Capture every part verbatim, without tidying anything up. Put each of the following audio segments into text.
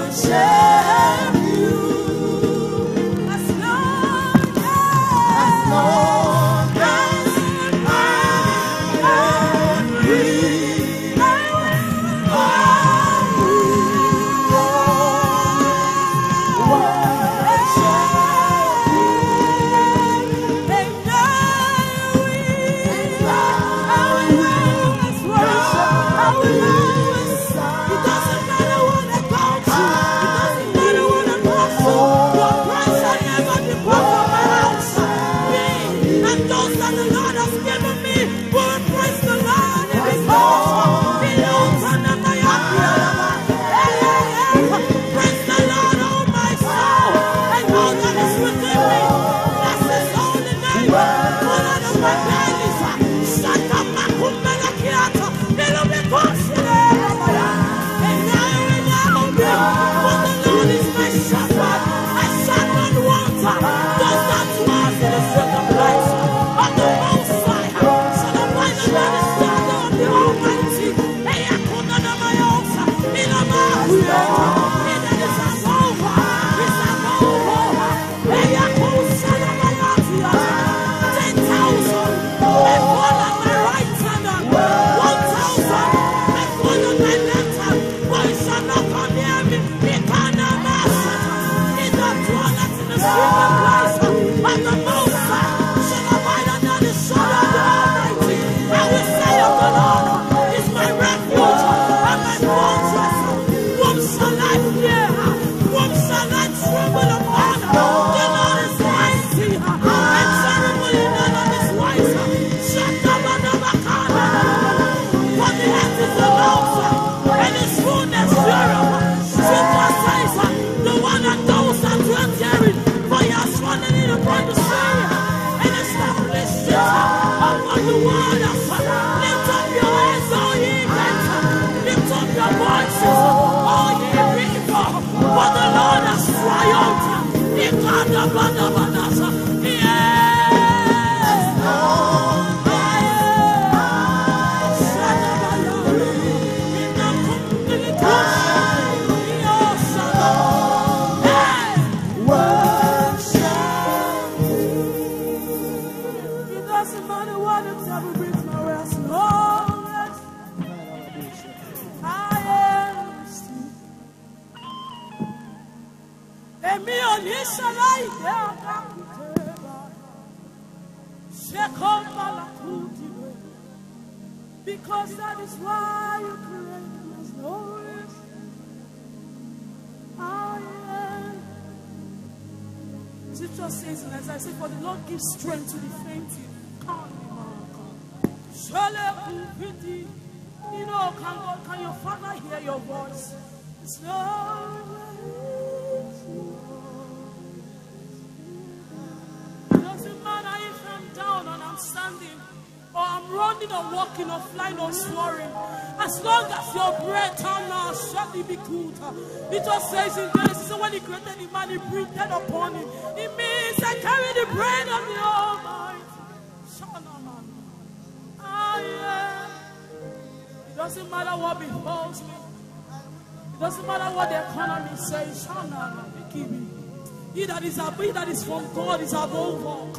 Because that is why you created us, Lord. I am. Scripture says, and as I say, for the Lord gives strength to the fainting. Come, you know, can God, can your Father hear your voice? It's Lord. It doesn't matter if I'm down and I'm standing, or I'm running or walking or flying or soaring. As long as your breath now shall be good. It just says in Genesis, when he created the man, he breathed upon him. It means I carry the breath of the Almighty. Ah, yeah. It doesn't matter what befalls me. It doesn't matter what the economy says. He that is above, he that is from God is above all.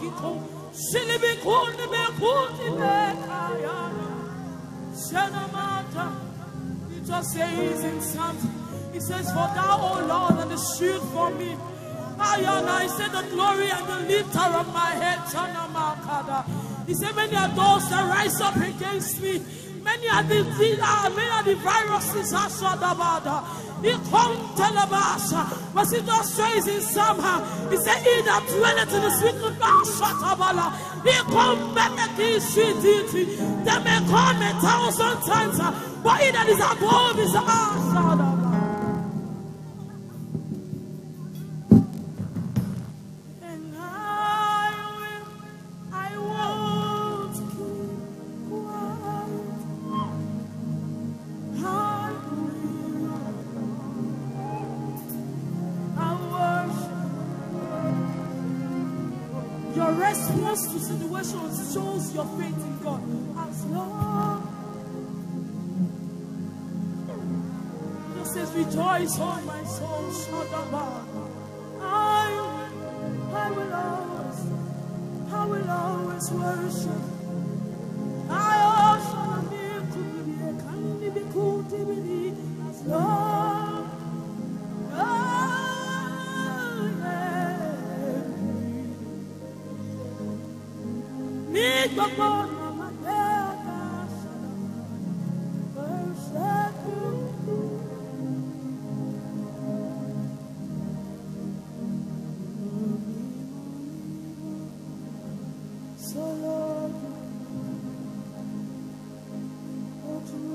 He just says in Psalms, he says, for thou, O Lord, are the shield for me. I said the glory and the lifter of my head. He said, many are those that rise up against me. Many are the, many are the viruses. He come telebasha. But he just says in Psalm, he said, he that dwelleth in the secret place, he come back against you. They may come a thousand times, but he that is above is us. To situations shows your faith in God. As long it says, rejoice, oh my soul. I, I will always, I will always worship. I also need to be a candy be cool to be as long. Need the bone of my dad. So Lord, what you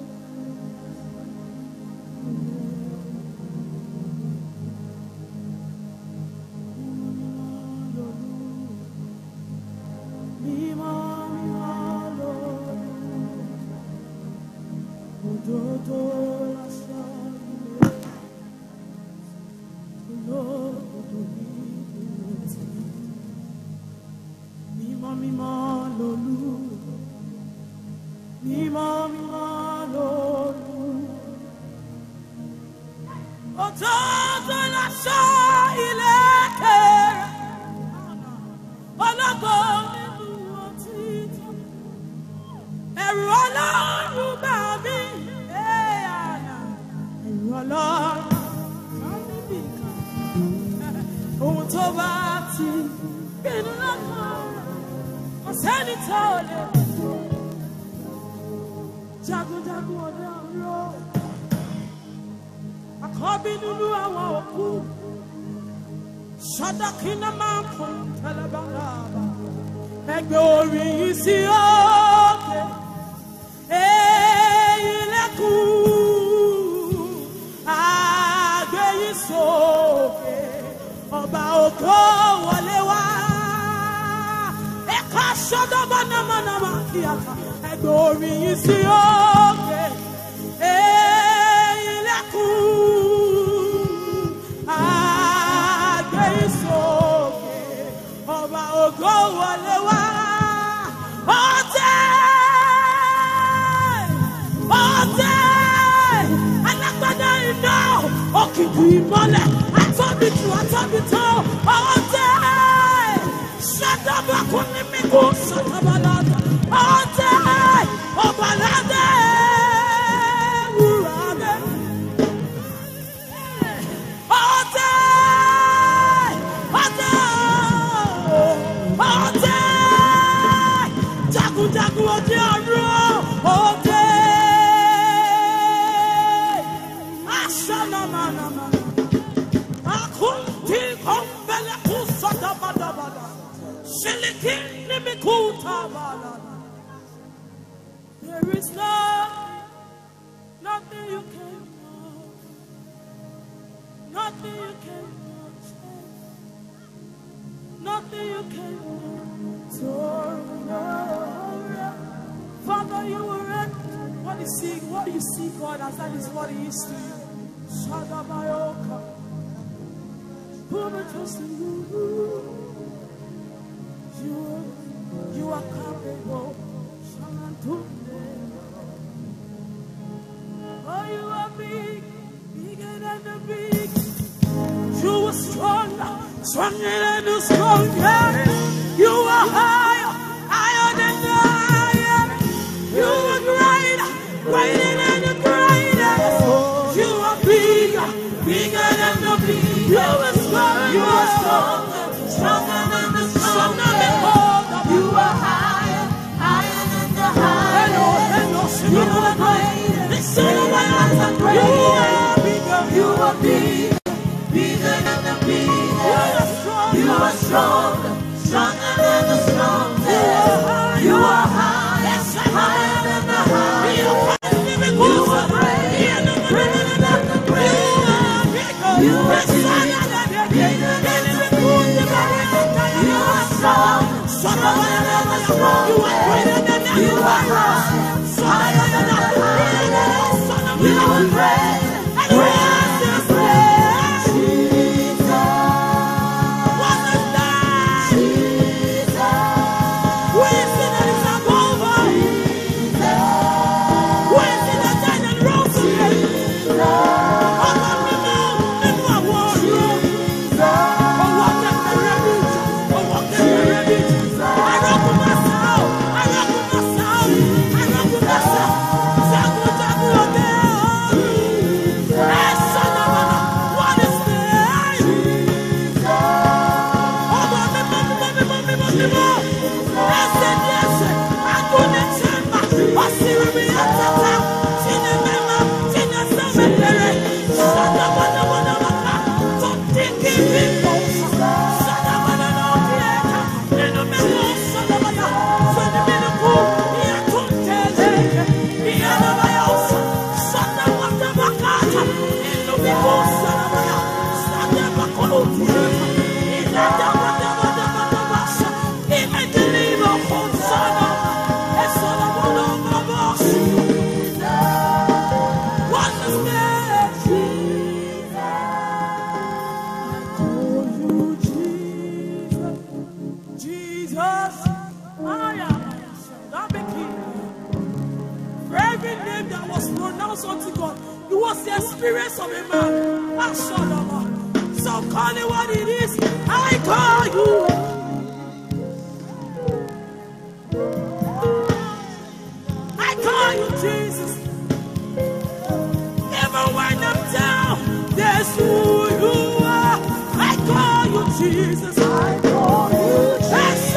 There is nothing, nothing you can do, nothing you can do, nothing you can do. So, Father, you will read what you see, what you see, God, as that is what He is to you. Shadabayoka, put a trust in you. You, you are capable. Oh, you are big, bigger than the big. You are stronger, stronger than the strongest. You are higher, higher than the highest. You are greater, greater than the greatest. You are bigger, bigger than the big. You are stronger, you are stronger, stronger than the strongest. You are higher, higher than the highest. Hello, hello, you are greater. You are bigger. You are big, bigger than the biggest. You are stronger, stronger than the strongest. You are higher, higher than the highest. You are great, greater than the greatest. You are big, bigger than the biggest. You are strong, stronger than the strong. You are greater than the You are high, higher than the highest. You are great, great, great, Jesus. What a Unto God, it was the experience of a man. So call it what it is. I call you. I call you Jesus. Even when I'm down, that's who you are. I call you Jesus. I call you Jesus.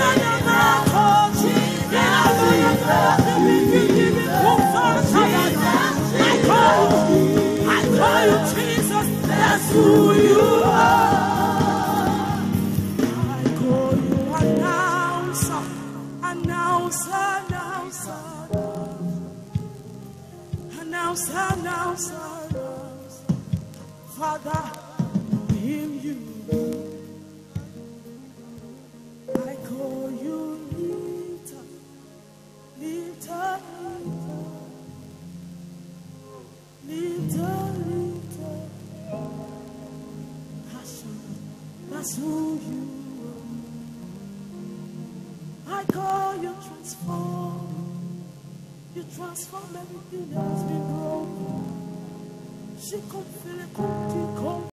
Jesus, that's who you are. I call you announcer, announcer, announcer, announcer, announcer, announcer. Father, in you, I call you lifter, lifter, lifter, lifter. That's who you are. I call you transform. You transform everything that has been broken. She come feel it, come, come.